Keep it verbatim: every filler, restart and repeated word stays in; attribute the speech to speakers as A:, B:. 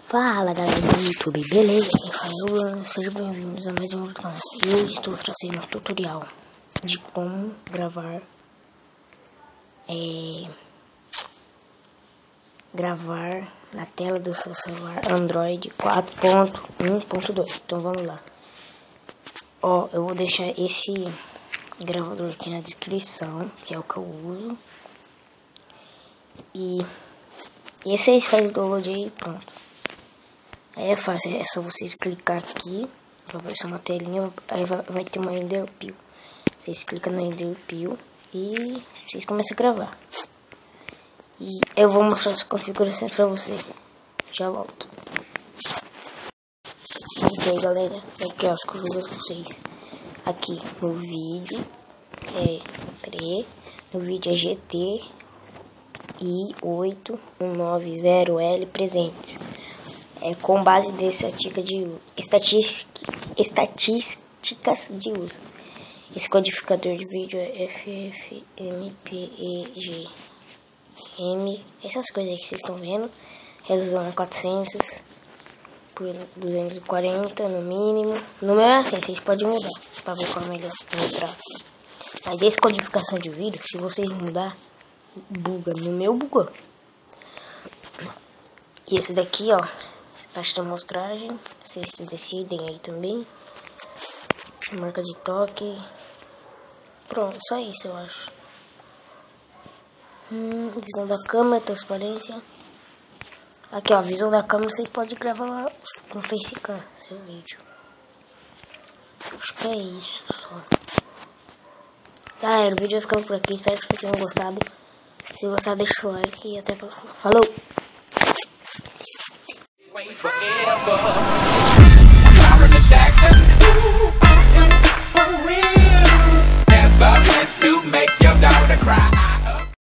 A: Fala galera do YouTube, beleza? Quem fala é o Bruno, sejam bem-vindos a mais um vídeo do canal. E hoje estou trazendo um tutorial de como gravar é, gravar na tela do seu celular Android quatro ponto um ponto dois. Então vamos lá. Ó, eu vou deixar esse gravador aqui na descrição, que é o que eu uso. E, e esse aí faz o download aí, pronto. Aí é fácil, é só vocês clicar aqui, vai aparecer uma telinha, aí vai, vai ter uma Enderpeel. Vocês clicam no Enderpeel e vocês começam a gravar. E eu vou mostrar essa configuração pra vocês. Já volto. E aí galera, aqui ó, as configurações pra vocês. Aqui no vídeo, é, peraí, no vídeo é G T I oito um nove zero L presentes. É, com base dessa estatística de estatística, estatísticas de uso. Esse codificador de vídeo é F F M P E G M, essas coisas aí que vocês estão vendo. Resolução é quatrocentos por duzentos e quarenta no mínimo. O número é assim, vocês podem mudar para ver qual é melhor entrar. Mas esse codificação de vídeo, se vocês mudar, buga. No meu bugou. E esse daqui, ó, taxa de amostragem, vocês decidem aí também. Marca de toque. Pronto, só isso eu acho. Hum, visão da câmera, transparência. Aqui ó, visão da câmera, vocês podem gravar lá com facecam seu vídeo. Acho que é isso só. Galera, o vídeo vai ficando por aqui, espero que vocês tenham gostado. Se gostar, deixa o like e até a próxima. Falou! Forever.